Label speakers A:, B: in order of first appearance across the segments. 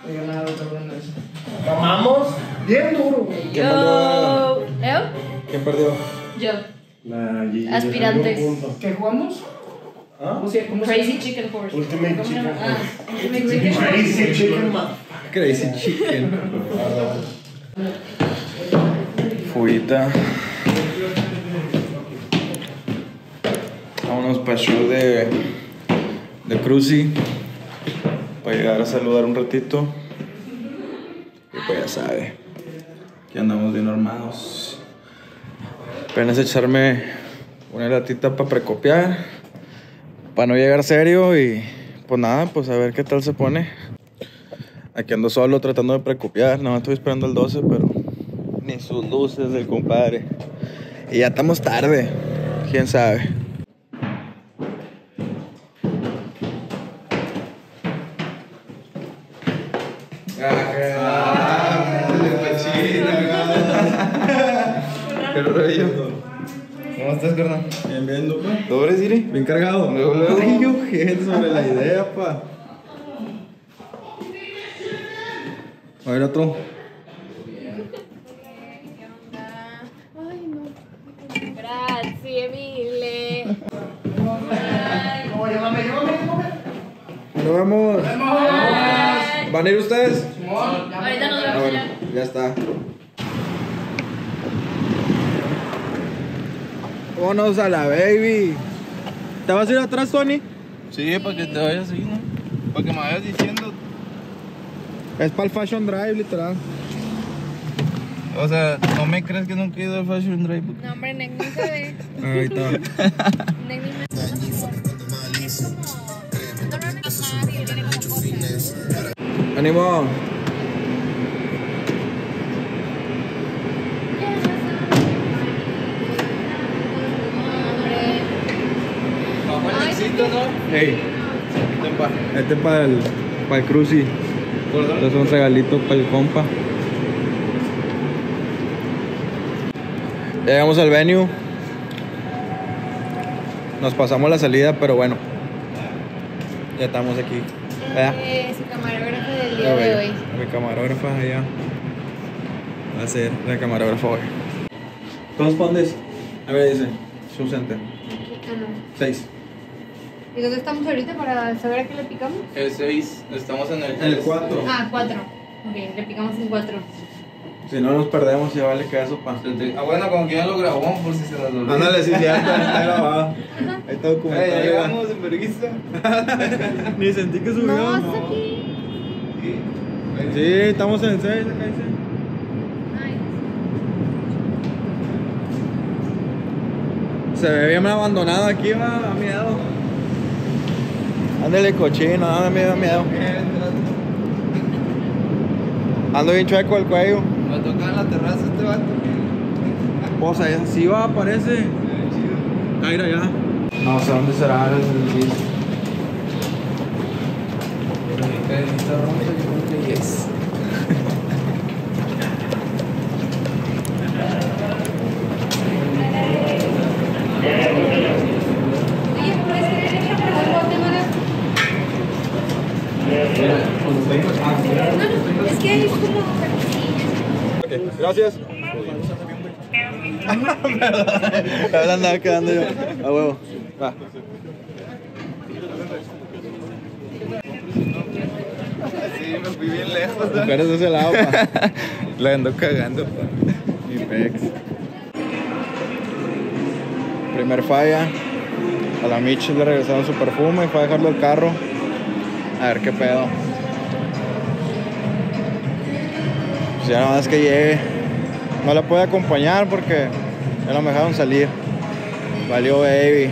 A: He ganado, cabrones.
B: Mamamos bien duro, güey.
C: Yo.
D: ¿Quién perdió?
C: Yo.
B: La Gigi.
C: Aspirantes.
A: ¿Qué jugamos?
B: ¿Ah?
A: ¿Cómo se
C: Crazy Chicken Horse.
B: Ultimate Chicken
C: Ultimate Chicken Horse.
B: Crazy Chicken Man.
D: Crazy Chicken. Fuita. Vámonos para el show de Cruzy. Para llegar a saludar un ratito. Y pues ya sabe. Que andamos bien armados. Apenas echarme una latita para precopiar. Para no llegar serio y pues nada, pues a ver qué tal se pone. Aquí ando solo tratando de precopiar. No, estoy esperando el 12, pero ni sus luces del compadre. Y ya estamos tarde. Quién sabe. ¿Qué rollo? ¿Cómo estás, carnal? Bien, bien, loco. ¿Doble, Siri? Bien cargado. Luego. Ay, yo gente sobre la idea, pa. A ver, otro.
C: Ay, no. Gracias, mille.
D: Nos vemos. ¿Van a ir ustedes?
C: Ahorita nos
D: Ah,
C: vemos
D: bueno,
C: ya.
D: ya está. Vámonos a la baby. ¿Te vas a ir atrás, Tony?
E: Sí, para que te vayas así, ¿no? Para que me vayas diciendo.
D: Es para el Fashion Drive, literal.
E: O sea, ¿no me crees que nunca he ido al Fashion Drive?
C: No, hombre, Nick no se ve.
D: Ahí está.
C: Nick ni me
D: ¡Ánimo! Hey, este es para el Cruzy. Este es un regalito para el compa. Ya llegamos al venue. Nos pasamos la salida, pero bueno. Ya estamos aquí.
C: Su camarógrafa del día de hoy.
D: Mi camarógrafa allá. Va a ser la camarógrafa hoy. ¿Cuántos pones? A ver, dice. Show Center. 6.
C: ¿Y dónde estamos ahorita para saber a qué le picamos?
E: El 6, estamos en
D: El 4.
C: Ah, 4. Ok, le picamos en 4.
D: Si no nos perdemos, ya vale que eso, pa.
E: Ah, bueno, como que ya lo grabamos por si se nos olvidó.
D: Ándale, sí, ya está grabado. Ahí está documentado.
E: Ya llegamos en vergüenza.
D: Ni sentí que subió.
C: No, hasta aquí.
D: Sí, estamos en el 6, acá dice.
C: Ay,
D: Se ve bien abandonado aquí, va, da miedo. Ándale, cochino, da miedo. Ando bien chueco el cuello.
E: Me toca en la terraza este vato.
D: Pues ahí así va, parece. Mira ya. No sé dónde será el beat.
C: oye, ¿puedes querer echar por el bote, Mara? No, es que hay como...
D: Okay, gracias. Perdón, andaba quedando yo. A huevo. Va.
E: Sí, me fui bien lejos.
D: Tú eres de ese lado, pa.
E: La ando cagando, pa.
D: Mi pex. Primer falla. A la Mitch le regresaron su perfume y fue a dejarlo al carro. A ver qué pedo. Pues ya nada más que llegue. No la puedo acompañar porque ya no me dejaron salir. Valió baby.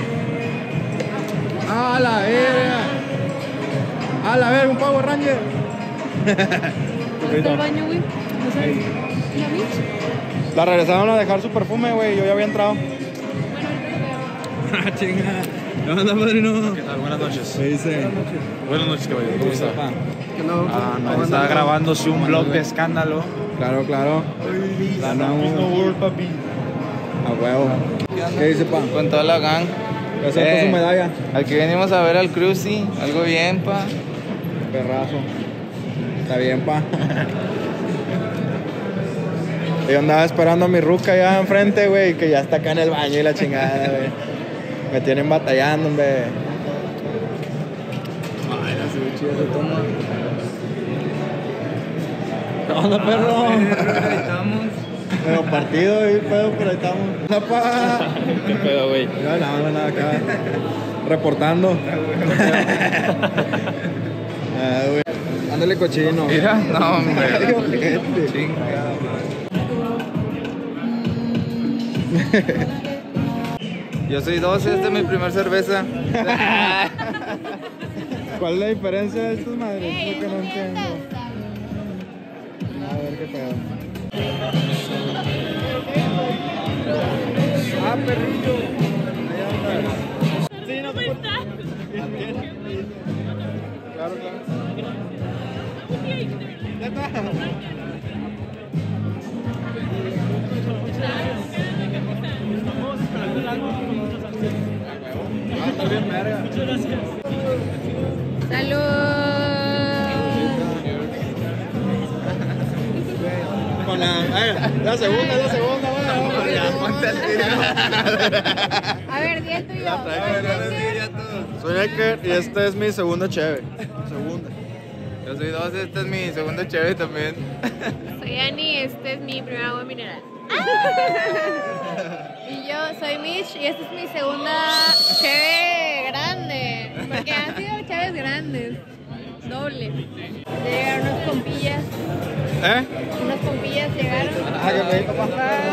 D: ¡A la verga! ¡A la verga! ¡Un Power Ranger!
C: ¿Dónde está el baño, güey? No sé. ¿La Mitch?
D: La regresaron a dejar su perfume, güey. Yo ya había entrado.
C: Bueno, ahorita lo veo.
D: ¡Chinga! ¿Qué onda, padrino?
F: ¿Qué tal? Buenas noches.
D: ¿Qué dice?
F: Buenas noches, caballero. ¿Cómo está?
D: Ah,
F: No, está grabándose un blog de escándalo.
D: Claro, claro. Ganamos.
F: World, papi.
D: A huevo. ¿Qué dice, pa?
E: Con toda la gang.
D: ¿Qué hace con su medalla?
E: Aquí venimos a ver al Cruzy. Algo bien, pa.
D: Perrazo. Está bien, pa. Yo andaba esperando a mi ruca allá enfrente, güey, que ya está acá en el baño y la chingada, güey. Me tienen batallando, hombre. Ay, no se ve chido se toma. ¿Qué onda, perro?
E: Ahí estamos.
D: Bueno, partido ahí, pedo, pero ahí estamos. ¡Napa!
F: ¿Qué pedo, güey?
D: Ya, nada, acá. Reportando. Güey. Ándale, cochino.
E: Mira, no, hombre.
D: Ay, ojete.
E: Chingado. Yo soy 12, esta es mi primer cerveza.
D: ¿Cuál es la diferencia de estas madres? Es lo que no entiendo. A ver qué pedo. Ah, perrillo. Ahí anda. Sí, no te Claro, claro. ¿Neta? Ah, está bien, verga. Con la segunda, güey.
E: Ya, ponte al tiro.
C: A ver, di el tuyo.
D: Soy Eker y esta es mi segunda cheve. Segunda.
E: Yo soy 12, este es mi segundo chévere también.
C: Soy Ani, este es mi primer agua mineral. Y yo soy Mitch y esta es mi segunda cheve grande. Porque han sido cheves grandes. Doble. Llegaron unas pompillas. Unas pompillas llegaron.
D: Ah, que me papá.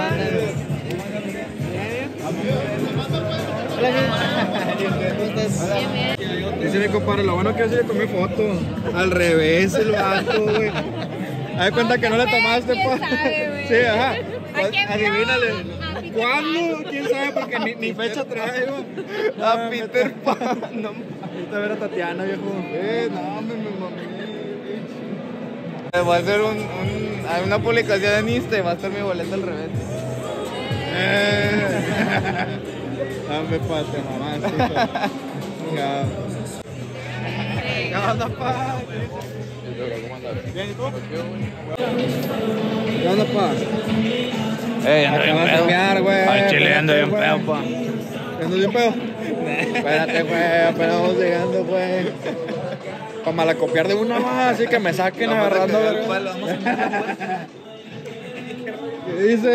C: Bien, bien.
D: Dice mi compadre, lo bueno que así le tomé foto. Al revés el vato, güey. Haz de cuenta que no le tomaste,
C: ¿Quién
D: pa.
C: sabe, güey?
D: Sí, ajá.
C: ¿A quién vio?
D: Adivínale.
C: A Peter
D: ¿Cuándo?
C: Pan.
D: ¿Quién sabe? Porque ni fecha traigo.
E: A Peter Pan. No,
D: Ahorita a ver a Tatiana, viejo. No, me mamé.
E: va a ser hay una publicación en Insta y va a estar mi boleto al revés.
D: Dame pate, mamá. ¿Qué onda, pa? Bien, ¿y tú? ¿Qué onda, pa? Acabas de mear, güey.
F: Al chile ando bien
D: Espérate,
F: pedo, pa.
D: güey. ¿Andas bien pedo? Espérate, güey, apenas vamos llegando, güey. Para malacopiar de una más, así que me saquen agarrando. ¿Qué dice?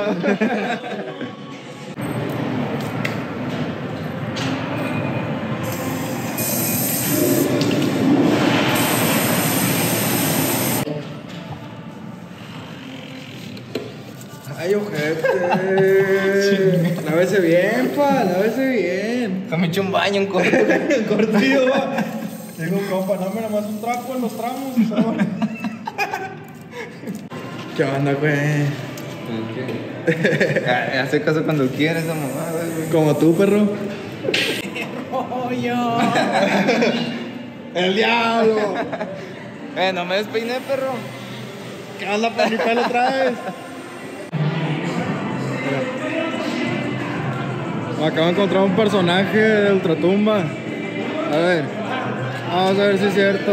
D: Ay, ojete. Lávese bien, pa, lávese bien.
E: Me eché un baño en corto.
D: Cortillo, va. Digo, compa, dame nomás un trapo en los tramos. ¿Qué onda, güey?
E: Hace caso cuando quieres esa mamada, güey.
D: Como tú, perro. ¡Oh, yo! ¡El diablo!
E: No me despeiné, perro.
D: ¿Qué onda, pa? ¿Mi pelo traes? Me acabo de encontrar un personaje de Ultratumba. A ver. Vamos a ver si es cierto.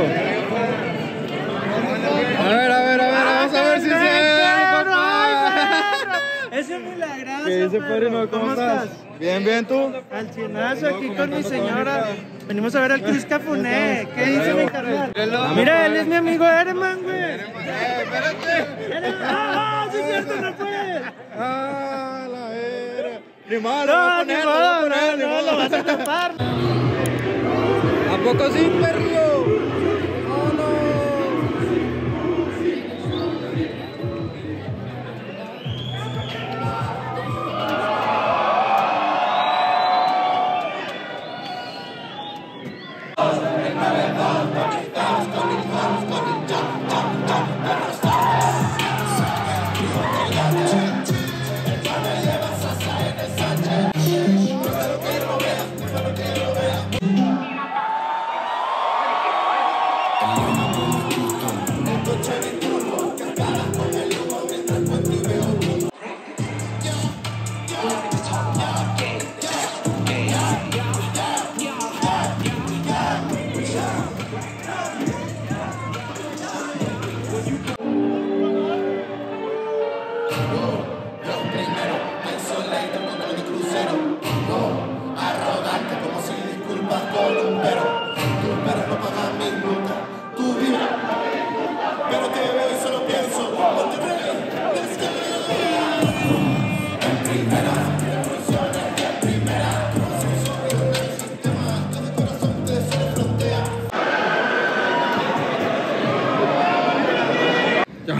D: A ver, vamos a ver si es cierto.
G: Ese milagroso.
D: ¿Qué dice, padrino? ¿Cómo estás? Bien, bien, ¿tú?
G: Al chinazo aquí con mi señora. Venimos a ver al Chris Cafuné. ¿Qué dice mi carnal? Mira, él es mi amigo Herman, güey.
E: Espérate.
G: ¡Ah, sí es cierto, no puede!
D: Ah, la vera. Ni modo,
G: No, ni modo, no, lo vas a tapar.
D: ¿A poco sí, perro? Oh, no.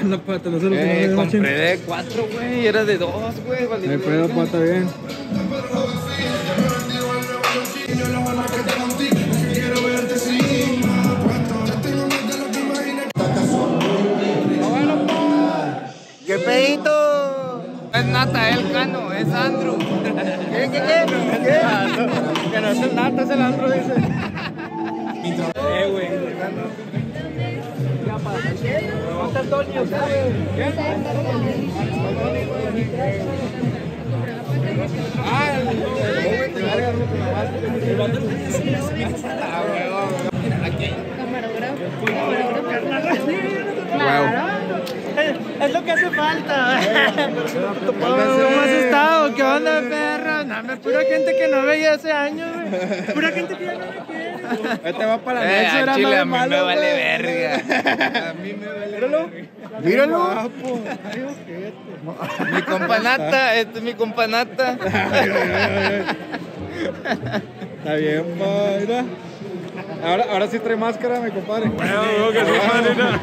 G: onda, pata? No se lo tengo
E: Compré de 4, güey. Era de 2, güey.
G: No hay pedo, pata, bien.
H: ¡Qué pedito!
E: No es Natael Cano, es Andrew.
H: ¿Qué?
G: Que no es el Nata, es el Andro, dice. Güey. ¿Cuánto Antonio, sabes?
C: Claro.
G: Es lo que hace falta. ¿Cómo has estado? ¿Qué onda, perro? No, pura gente que no veía hace años, güey. Pura gente que ya no me quiere. Este va para la noche, era
E: Chile, a
G: más
E: mí me
G: malo,
E: vale
G: güey.
E: verga. A mí me vale
G: Míralo.
H: Míralo.
E: Mi compa Nata, este es mi compa Nata.
G: Está bien, pa, mira. Ahora sí trae máscara, mi compadre.
B: No, que sí, manita.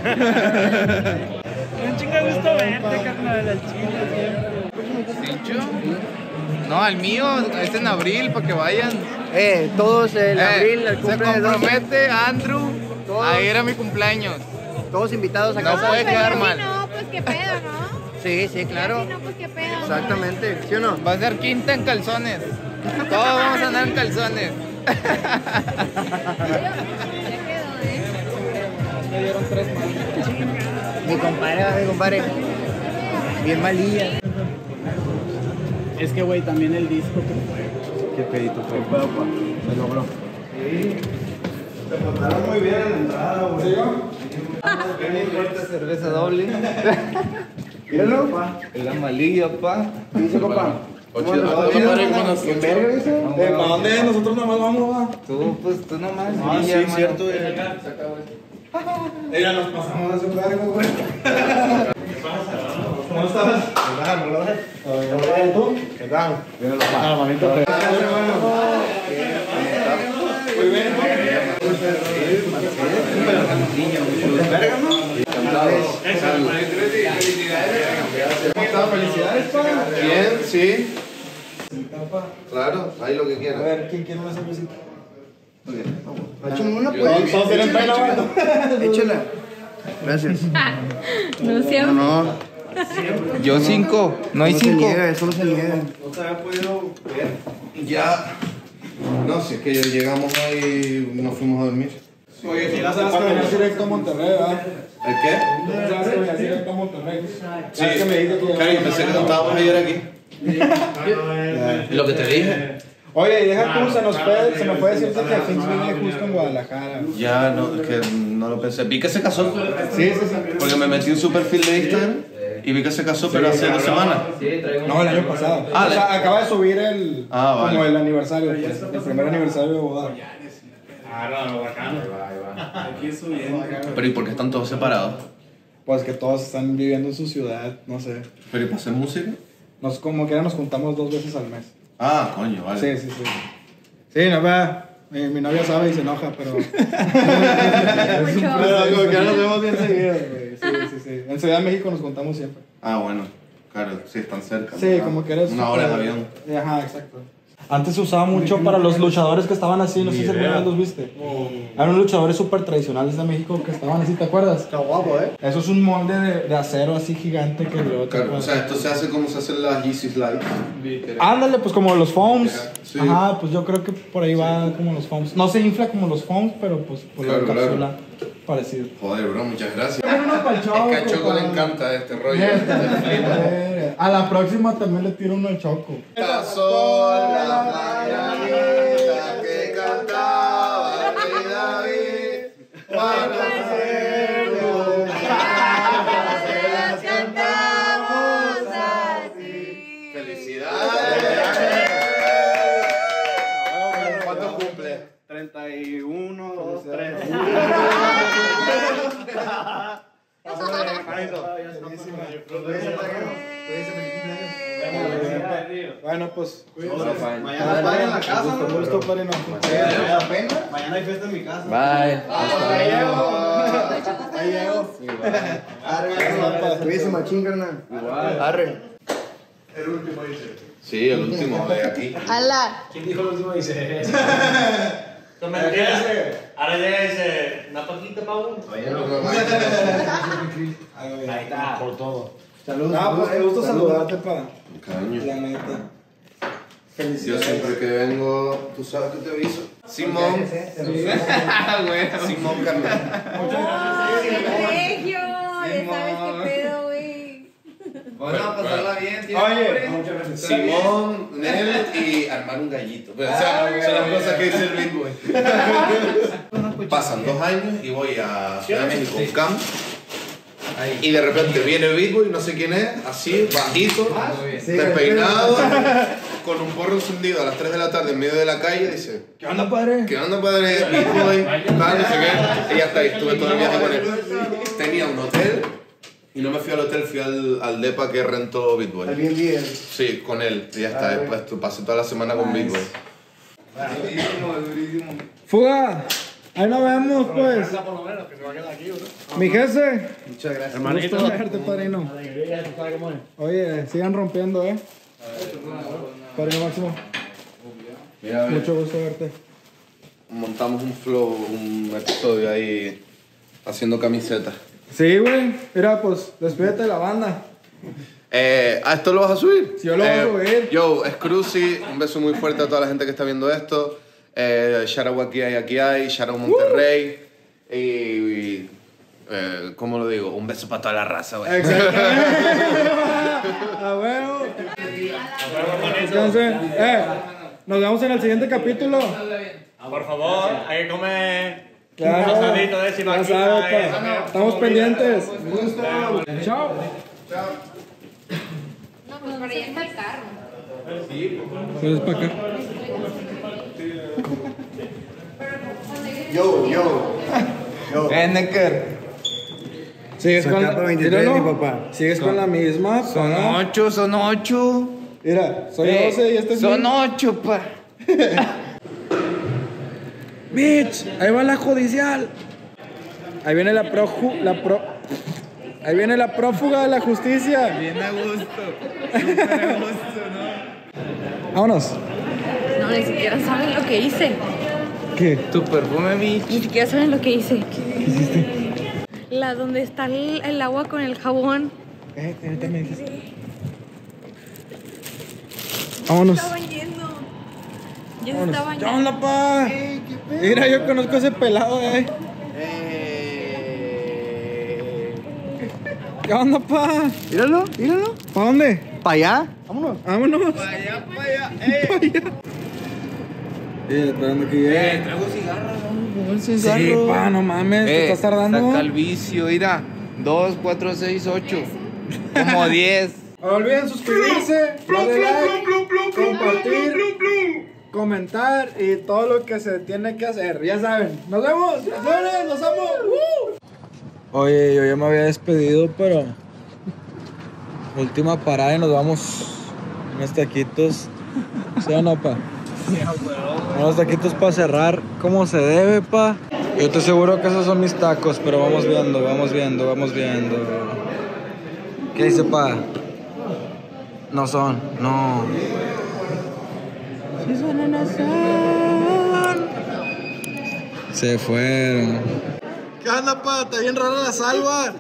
G: Un chingo de gusto verte, carnal, al chile siempre.
E: ¿Cincho? No, al mío, es en abril, para que vayan.
H: Todos el abril, el
E: Se
H: cumple de 12.
E: compromete Andrew a ir a mi cumpleaños.
H: Todos invitados a
E: No
H: casa.
E: puede quedar
C: Si
E: mal.
C: no, pues qué pedo, ¿no?
H: Sí, claro.
C: Si no, pues qué pedo. ¿no?
H: Exactamente, ¿sí o no?
E: Va a ser quinta en calzones. Todos vamos a andar en calzones.
C: Ya quedó, ¿eh?
H: Mi compadre. Bien malilla.
G: Es que, güey, también el disco que fue.
B: Qué pedito fue.
G: Se logró.
B: Te portaron muy bien en la entrada, güey.
E: Cerveza doble.
B: Míralo, pa.
E: La malilla, pa.
B: ¿Qué dice, compa?
E: ¿Para dónde?
B: ¿Para dónde? Nosotros nomás vamos, va.
E: Tú nomás.
B: Ah,
E: brilla,
B: sí,
E: hermano.
B: cierto, Ella nos pasamos a hacer un largo, güey. ¿Cómo estás? ¿Y tú? ¿Qué tal? Bien, hermanito. Muy bien,
I: Felicidades, pa. Bien, sí. Claro, ahí lo que
B: A
I: quieras.
B: ver, ¿quién quiere una cervecita?
H: Échame una, pues.
B: Todos tienen pena, güey.
H: Échala. Gracias.
C: No siempre.
H: No.
E: Yo 5. No hay
H: No se
E: 5.
H: niega, eso no se niega.
B: No se había podido ver.
I: Ya. No, si es que llegamos ahí y nos fuimos a dormir.
B: Oye, ya sabes que venía directo a Monterrey, ¿verdad?
I: ¿El qué?
B: Ya sabes que venía directo a Monterrey.
I: Sí, Cari, pensé que estábamos ayer aquí. Lo que te dije.
B: Oye, y deja tú, se me puede decirte que Finks viene justo en Guadalajara.
I: Ya, no, es que no lo pensé. Vi que se casó.
B: Sí.
I: Porque me metí en su perfil de Instagram y vi que se casó, pero hace 2 semanas.
B: No, el año pasado.
I: Ah,
B: o sea, acaba de subir el
I: vale.
B: como el aniversario, pues, el primer aniversario de boda.
I: Pero ¿y por qué están todos separados?
B: Pues que todos están viviendo en su ciudad, no sé.
I: ¿Pero y para hacer música?
B: Como quiera nos juntamos 2 veces al mes.
I: Ah, coño, vale.
B: Sí. Sí, no va. Mi novia sabe y se enoja, pero. Pero como que ya nos vemos bien seguido, güey. Sí. En Ciudad de México nos juntamos siempre.
I: Ah, bueno. Claro, sí, están cerca.
B: Sí,
I: ¿verdad?
B: como que eres.
I: 1 hora de avión.
B: Ajá, exacto. Antes se usaba mucho para los luchadores que estaban así, no sé si alguna vez los viste. Eran unos luchadores súper tradicionales de México que estaban así, ¿te acuerdas?
H: Está guapo,
B: Eso es un molde de acero así gigante que luego te
I: Claro, o
B: puedes-
I: sea, esto se hace como se hacen las Yeezy Slides.
B: Ándale, pues como los foams.
I: Sí.
B: Ajá, pues yo creo que por ahí va como los foams. No se infla como los foams, pero pues por
I: Claro,
B: la
I: claro.
B: cápsula parecido.
I: Joder, bro, muchas gracias.
B: Es
I: Es que a Choco le encanta este rollo.
B: A la próxima también le tiro uno al Choco.
I: Esta sola la mañanita que cantaba mi David. Para hacerlo, se las cantamos así. ¡Felicidades! ¿Cuánto cumple?
B: 31, 2, 3. Bueno, pues.
H: Mañana padre en la casa, ¿no?
B: Me gustó, padre, no.
H: Mañana hay fiesta en mi casa.
I: Bye.
H: Ahí llego. Arre, cuídese machín, carnal. Arre.
I: El último dice. Sí, el último de aquí.
C: ¡Hala!
J: ¿Quién dijo el último? Dice. Ahora llega y dice, una paquita pa' uno. Ahí está.
B: Por todo. Saludos. No, pues me gusta saludarte, pa.
I: Caño.
B: La neta.
I: Yo
B: Felicidades.
I: siempre que vengo, tú sabes que te aviso. Simón. Simón Carmen.
C: ¡Colegio! Ya sabes qué pedo, güey.
E: Vamos a pasarla bien, tío.
B: Oye,
I: Simón, Nel y armar un gallito. Pero, o sea, son las cosas que dice el Big Boy. Pasan 2 años y voy a Ciudad de México, un camp. Y de repente viene Big Boy, no sé quién es, así, bajito, despeinado, con un porro encendido a las 3 de la tarde en medio de la calle. Dice:
B: ¿qué onda, padre?
I: ¿qué onda, padre? Big Boy, tal, no sé qué. Y ya está ahí, estuve todo el viaje con él. Tenía un hotel. Y no me fui al hotel, fui al depa que rentó Big Boy.
H: Bien.
I: Sí, con él. Y ya está, después pasé toda la semana con Big Boy.
E: Durísimo.
B: Fuga. Ahí nos vemos, pues. Mi jefe.
H: Muchas gracias.
B: Hermanito. Gusto verte, padrino. Oye, sigan rompiendo, Padrino Máximo.
I: Mira,
B: Mucho gusto verte.
I: montamos un flow, un episodio ahí haciendo camisetas.
B: Sí, güey. Mira, pues, despídete de la banda.
I: ¿Esto lo vas a subir?
B: Sí, yo lo voy a subir.
I: Yo, es Cruzy, un beso muy fuerte a toda la gente que está viendo esto. Shout out aquí hay, shout out Monterrey. Y ¿cómo lo digo? Un beso para toda la raza, güey.
B: Exactamente. A huevo. Entonces, nos vemos en el siguiente capítulo.
J: Por favor, hay que comer.
B: Claro.
J: Un asadito de
B: Ya sabes, pa. Estamos pendientes. Chao.
C: No, pues para allá está el carro.
B: Pues para acá.
H: Yo.
E: Necker.
B: Sigues con
H: Capa 23,
B: míralo.
H: mi papá.
B: Sigues con la misma.
E: Son
B: pa.
E: 8, son 8.
B: Mira, soy 12 y este es
E: Son
B: mi-
E: 8, pa.
B: Bitch, ahí va la judicial. Ahí viene ahí viene la prófuga de la justicia.
E: Bien a gusto. Súper a gusto, ¿no?
B: Vámonos.
C: No, ni siquiera saben lo que hice.
B: ¿Qué?
E: Tu perfume, mi.
C: Ni siquiera saben lo que hice. ¿Qué hiciste? Donde está el agua con el jabón.
B: Ahorita me dices. Vámonos.
C: Estaban yendo. Ya se
B: Vámonos.
C: estaban
B: ¿Qué onda, pa? Mira, yo conozco a ese pelado, ¿Qué onda, pa?
H: Míralo.
B: ¿Para dónde?
H: ¿Para allá? Vámonos.
B: Vámonos.
E: Pa' allá.
B: Esperando que llegue.
E: Traigo cigarros, ¿no?
B: Sí, pa, no mames, te estás tardando.
E: Saca el vicio, mira. 2, 4, 6, 8. Como 10.
B: No olviden suscribirse, darle like, compartir, comentar y todo lo que se tiene que hacer. Ya saben. Nos vemos. Señores, los amo. Oye, yo ya me había despedido, pero última parada y nos vamos unos taquitos. ¿Sí o no, pa? Unos taquitos para cerrar como se debe, pa. Yo estoy seguro que esos son mis tacos, pero vamos viendo. ¿Qué dice, pa? No son, no. Sí son, no son. Se fueron. ¿Qué onda, pa? Está bien rara la salva.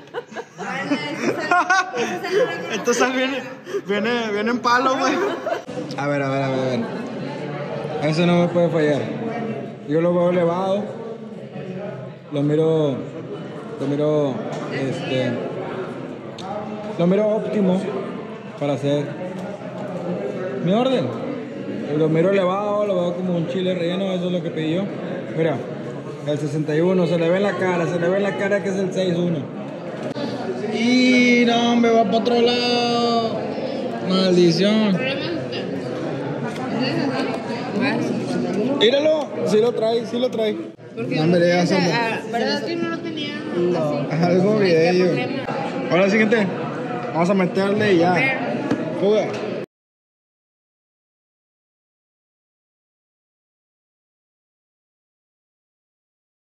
B: Esta sal viene en palo, güey. A ver. Eso no me puede fallar. Yo lo veo elevado. Lo miro óptimo para hacer mi orden. Lo miro elevado, lo veo como un chile relleno, eso es lo que pedí yo. Mira, el 61, se le ve en la cara que es el 61. Y no, me va para otro lado. Maldición. Míralo, sí lo trae. No, hombre, ya somos.
C: ¿Verdad que no lo tenía?
B: Algo video. Ahora siguiente. Vamos a meterle y ya. Fuga.